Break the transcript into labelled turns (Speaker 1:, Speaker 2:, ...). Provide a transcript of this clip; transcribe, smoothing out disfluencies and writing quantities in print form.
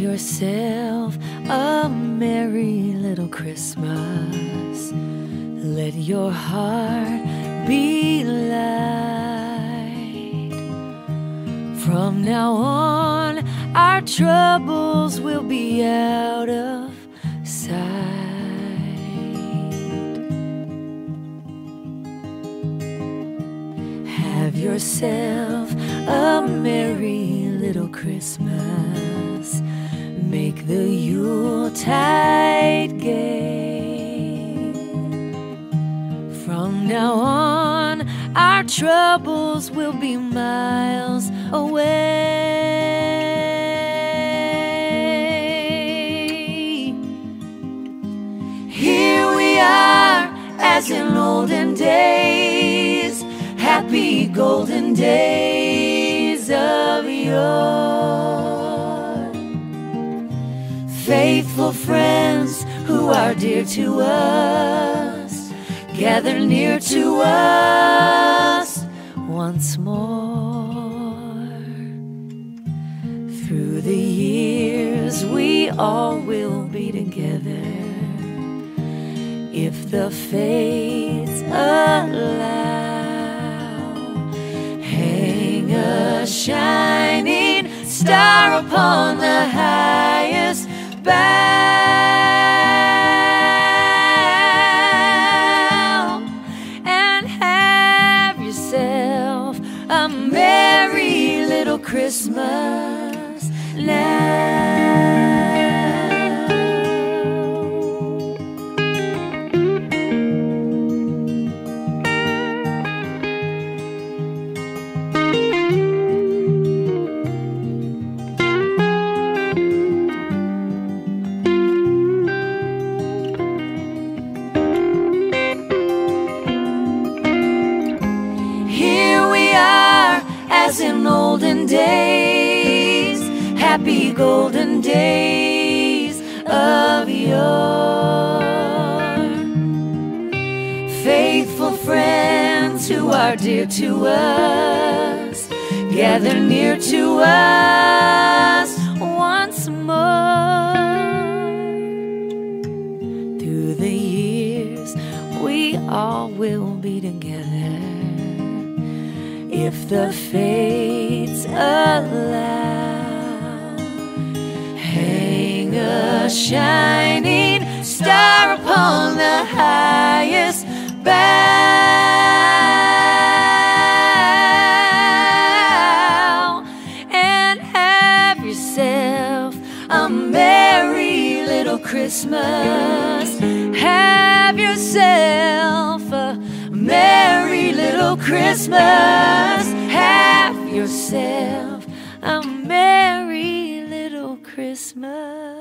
Speaker 1: yourself a merry little Christmas. Let your heart be light. From now on, our troubles will be out of sight. Have yourself a merry little Christmas. Make the Yuletide gay. From now on, our troubles will be miles away. Here we are, as in olden days, happy golden days of yore. Faithful friends who are dear to us, gather near to us once more. Through the years we all will be together, if the fates allow. Hang a shining star upon the highest bough, and have yourself a merry little Christmas now. As in olden days, happy golden days of yore. Faithful friends who are dear to us, gather near to us once more. Through the years we all will be together, if the fates allow. Hang a shining star upon the highest bough, and have yourself a merry little Christmas. Have yourself a merry little Christmas. Have yourself a merry little Christmas.